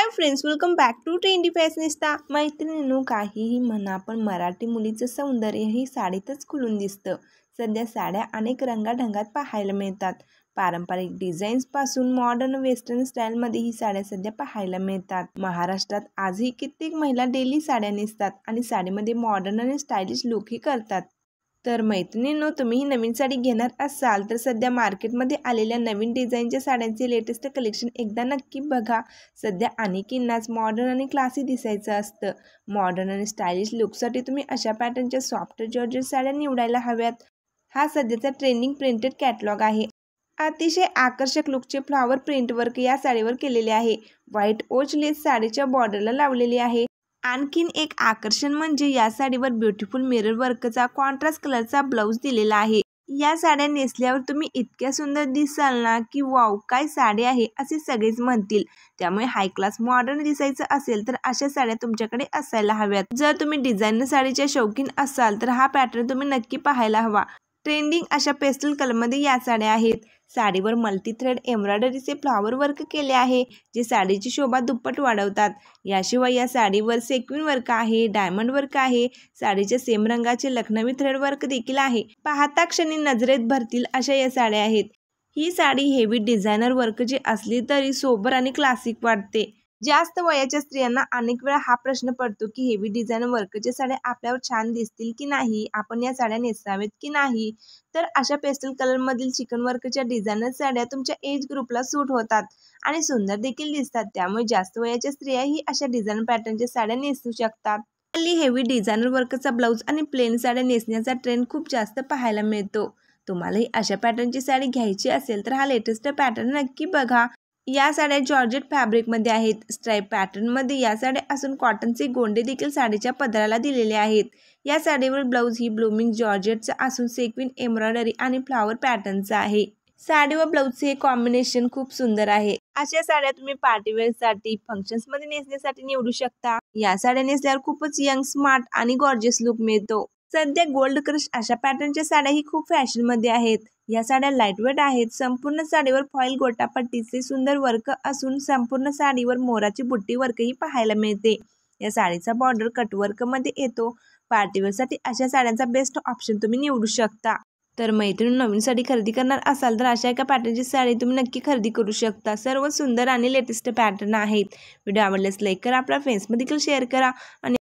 High friends, welcome back to Trendy Fashionista. मैत्रिणींनो, काहीही म्हणा पण मराठी मुलीचं सौंदर्य ही साडीतच खुलून दिसतं। सध्या साड्या अनेक रंगाढंगात पाहायला मिळतात। पारंपरिक डिझाईन्सपासून मॉडर्न वेस्टर्न स्टाईलमध्ये ही साड्या सध्या पाहायला मिळतात। महाराष्ट्रात आजही कित्येक महिला डेली साड्या नेसतात आणि साडीमध्ये मॉडर्न आणि स्टायलिश लुकही करतात। तर मैत्रिणींनो, तुम्ही ही नवीन साडी घेणार असाल तर सध्या मार्केटमध्ये आलेल्या नवीन डिझाईनच्या साड्यांचे लेटेस्ट कलेक्शन एकदा नक्की बघा। सध्या अनेकींनाच मॉडर्न आणि क्लासी दिसायचं असतं। मॉडर्न आणि स्टायलिश लुकसाठी तुम्ही अशा पॅटर्नच्या सॉफ्ट जॉर्जेट साड्या निवडायला हव्यात। हा सध्याचा ट्रेंडिंग प्रिंटेड कॅटलॉग आहे। अतिशय आकर्षक लुकचे फ्लॉवर प्रिंट वर्क या साडीवर केलेले आहे। व्हाईट ओच लेस साडीच्या बॉर्डरला लावलेली आहे। आणखीन एक आकर्षण म्हणजे या साडीवर ब्युटिफुल मिरर वर्कचा कॉन्ट्रास्ट कलरचा ब्लाउज दिलेला आहे। या साड्या नेसल्यावर तुम्ही इतक्या सुंदर दिसाल ना की वाव, काय साडी आहे असे सगळेच म्हणतील। त्यामुळे हाय क्लास मॉडर्न दिसायचं असेल तर अशा साड्या तुमच्याकडे असायला हव्यात। जर तुम्ही डिझायनर साडीच्या शौकीन असाल तर हा पॅटर्न तुम्ही नक्की पाहायला हवा। ट्रेंडिंग अशा पेस्टल कलरमध्ये या साड्या आहेत। साडीवर मल्टी थ्रेड एम्ब्रॉयडरीचे फ्लॉवर वर्क केले आहे, जे साडीची शोभा दुप्पट वाढवतात। याशिवाय या साडीवर सेक्विन वर्क आहे, डायमंड वर्क आहे, साडीच्या सेम रंगाचे लखनवी थ्रेड वर्क देखील आहे। पाहता क्षणी नजरेत भरतील अशा या साड्या आहेत। ही साडी हेवी डिझायनर वर्कची असली तरी सोबर आणि क्लासिक वाटते। जास्त वयाच्या स्त्रियांना अनेक वेळा हा प्रश्न पडतो की हेवी डिझायनर वर्कच्या साड्या आपल्यावर छान दिसतील की नाही, आपण या साड्या नेसावेत की नाही। तर अशा पेस्टल कलरमधील चिकन वर्कच्या डिझायनर साड्या तुमच्या एज ग्रुपला सूट होतात आणि सुंदर देखील दिसतात। त्यामुळे जास्त वयाच्या स्त्रियाही अशा डिझायनर पॅटर्नच्या साड्या नेसू शकतात। हल्ली हेवी डिझायनर वर्कचा ब्लाउज आणि प्लेन साड्या नेसण्याचा ट्रेंड खूप जास्त पाहायला मिळतो। तुम्हालाही अशा पॅटर्नची साडी घ्यायची असेल तर हा लेटेस्ट पॅटर्न नक्की बघा। या साड्या जॉर्जेट फॅब्रिकमध्ये आहेत। स्ट्राइप पॅटर्नमध्ये या साड्या असून कॉटनचे गोंडे देखील साडीच्या पदराला दिलेले आहेत। या साडीवर ब्लाउज ही ब्लूमिंग जॉर्जेटचा असून सेक्विन एम्ब्रॉयडरी आणि फ्लॉवर पॅटर्नचा आहे। साडी व ब्लाउजचे हे कॉम्बिनेशन खूप सुंदर आहे। अशा साड्या तुम्ही पार्टीवेअरसाठी, फंक्शन्समध्ये नेसण्यासाठी निवडू शकता। या साड्या नेसल्यावर खूपच यंग, स्मार्ट आणि गॉर्जियस लुक मिळतो। सध्या गोल्ड क्रश अशा पॅटर्नच्या साड्याही खूप फॅशनमध्ये आहेत। या साड्या लाईटवेट आहेत। संपूर्ण साडीवर फॉईल गोटापट्टीचे सुंदर वर्क असून संपूर्ण साडीवर मोराची बुट्टी वर्कही पाहायला मिळते। या साडीचा बॉर्डर कटवर्कमध्ये येतो। पार्टीवेअरसाठी अशा साड्यांचा बेस्ट ऑप्शन तुम्ही निवडू शकता। तर मैत्रिणी, नवीन साडी खरेदी करणार असाल तर अशा एका पॅटर्नची साडी तुम्ही नक्की खरेदी करू शकता। सर्व सुंदर आणि लेटेस्ट पॅटर्न आहेत। व्हिडिओ आवडल्यास लाईक करा, आपल्या फ्रेंड्समध्ये देखील शेअर करा आणि